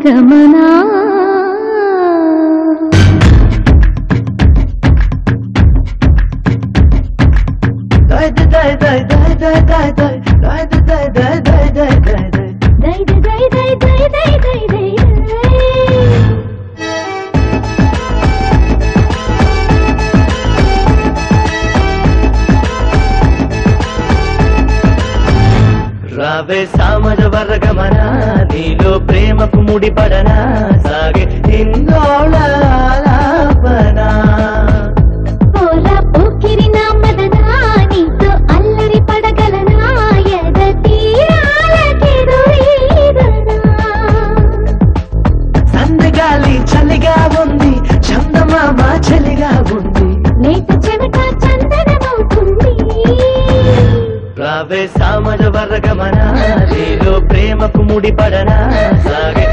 గమనా రావే సామజ వర్గమనా నీలో ప్రేమకు ముడిపడనా సాగే ఇందోళాలాపనా పోరా పోకిరి నా మదనా నీతో అల్లరి పడగలనా ఎద తీరాలకెదురీదనా సందగాలి చలిగా ఉంది చందమామ చలిగా ఉంది లేత చెమట చందనమవుతుంది రావే సామజ వర్గమనా నీలో ప్రేమకు ముడిపడనా సాగే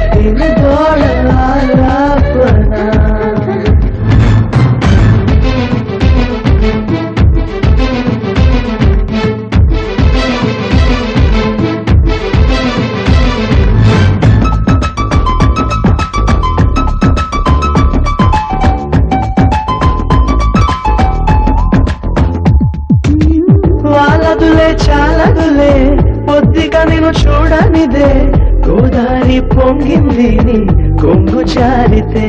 ఇందోళాలాపనా వాళ్ళదులే చాలదులే పొద్దిగా నేను చూడనిదే గోదారి పొంగింది నీ కొంగు చారితే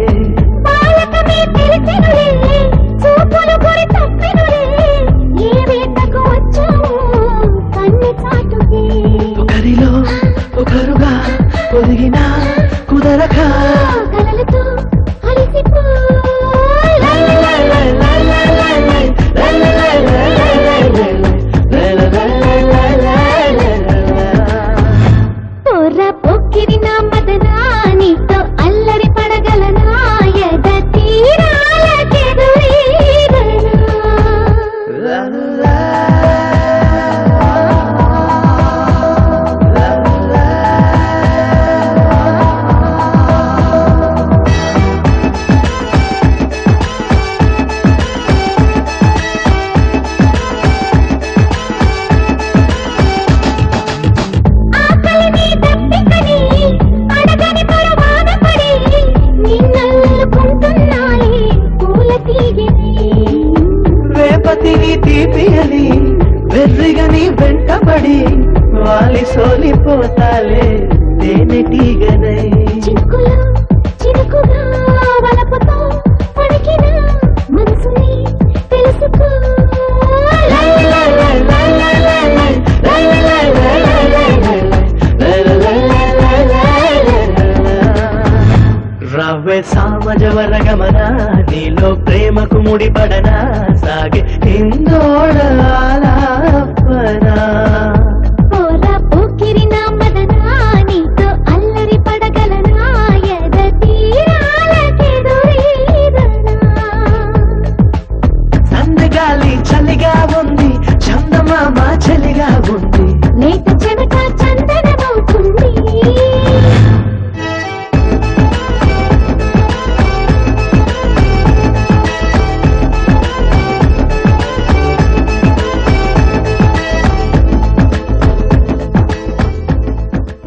ఒకరిలో ఒకరుగా ఒదిగినా కుదరక పొక్కిరి నా మదనా నీతో అల్లరి పడగలనా ఎద తీరాలకెదురీదనా వేపతిని తీపియని వెర్రిగని వెంటబడి వాలి సోలిపోతాలే తేనెటీగనై చిక్కులో చిరుకుగా వలపుతో పడికిన మనసుని తెలుసుకో రావే సామజ వర్గమనా నీలో ప్రేమకు ముడిపడనా సాగే ఇందోళాలాపనా